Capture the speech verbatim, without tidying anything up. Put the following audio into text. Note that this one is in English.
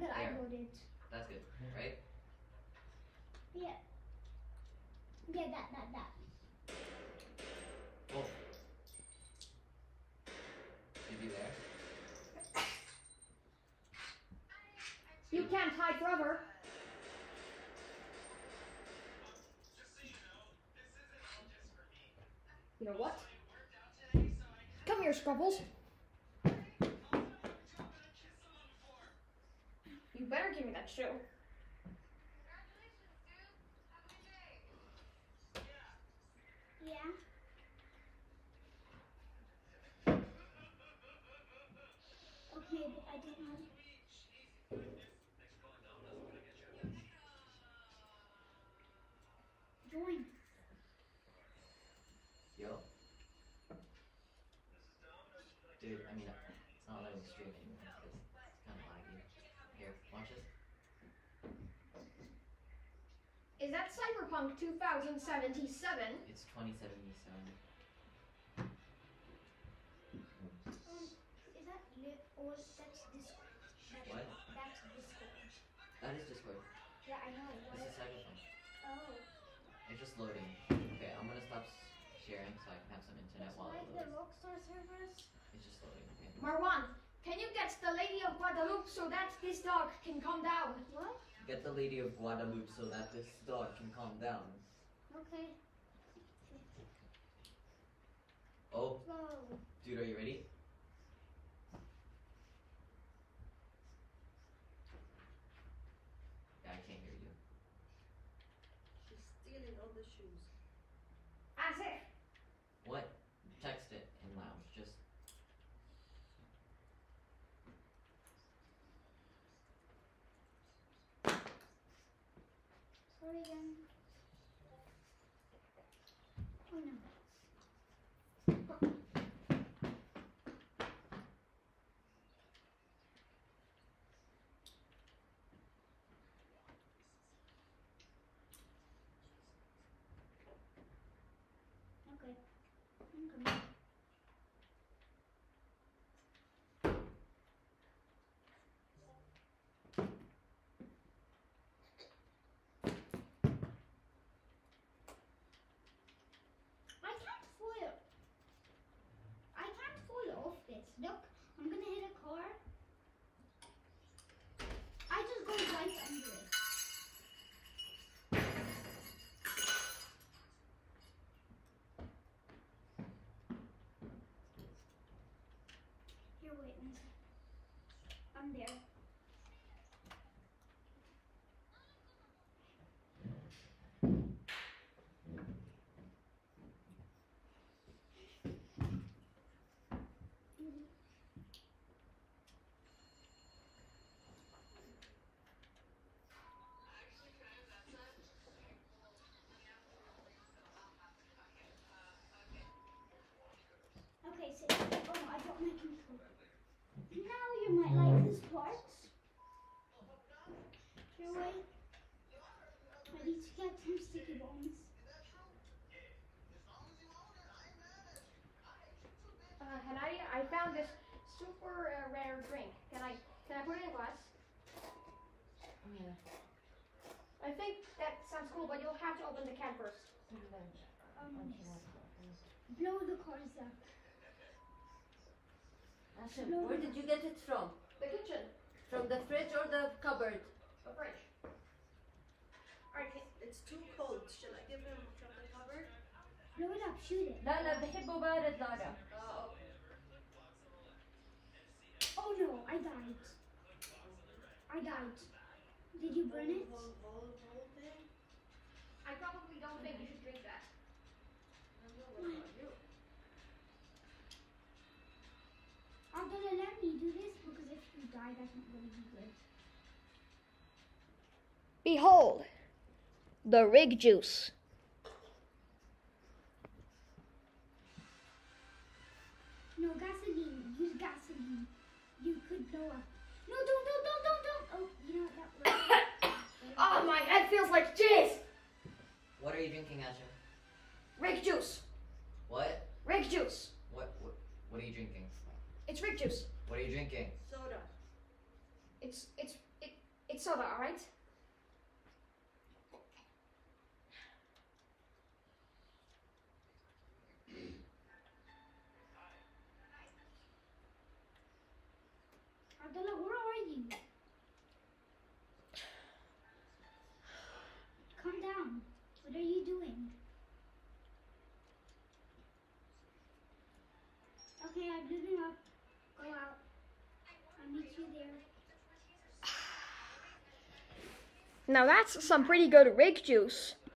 that I There. voted. That's good, right? Yeah. Yeah, that, that, that. Oh. Is he there? You can't hide forever. You know what? Come here, Scrubbles. You better give me that shoe. Yeah. Okay, but I don't know. Join. Yo. Dude, I mean, it's not letting me stream anymore because it's kind of laggy. Here, watch this. Is that Cyberpunk two thousand seventy-seven? It's twenty seventy-seven. Um, is that lit or that's Discord? That's, What? That's Discord. That is Discord. Yeah, I know. This is Cyberpunk. Oh. It's just loading. Okay, I'm gonna stop s- sharing so I can have some internet It's while it like the loads. Rockstar servers. It's just loading. Okay. Marwan, can you get the Lady of Guadalupe so that this dog can calm down? What? Get the Lady of Guadalupe so that this dog can calm down. Okay. Oh, Whoa. dude, are you ready? Yeah, I can't hear you. She's stealing all the shoes. As if. What? Text it in lounge. Just. Sorry again. Oh no. Okay. I'm coming. I can't foil. I can't foil off this. Look, I'm gonna hit a car. I just go right under it. Here, wait one second. I'm there. Okay, so oh, I got my control. Now you might like this part. Here, wait. I need to get some sticky bombs. Uh, Hanadia, I found this super uh, rare drink. Can I can I put it in a glass? Yeah. I think that sounds cool, but you'll have to open the can first. Um, blow the cars up. Ashim, where did you get it from? The kitchen, From the fridge or the cupboard? the fridge. Alright, okay. It's too cold. Shall I give him from the cupboard? Blow it up, shoot it. لا لا بحبه بارد لارا. Oh. Oh no, I died. I died. Did you burn it? Hold, hold, hold thing? I probably don't think you should drink that. I don't know what about you. Are gonna let me do this because if you die, that's not gonna be good. Behold, the rig juice. No, gasoline. Use gasoline. You could blow up. No, don't, don't, don't, don't, don't. Oh, you know what? That works. Oh, my head feels like jizz. What are you drinking, Asher? Rig juice. What? Rig juice. What? What? What are you drinking? It's rig juice. What are you drinking? Soda. It's it's it, It's soda, alright? Adela, where are you? Calm down. What are you doing? Okay, I'm moving up. Go out. I'll meet you there. Now that's some pretty good rig juice.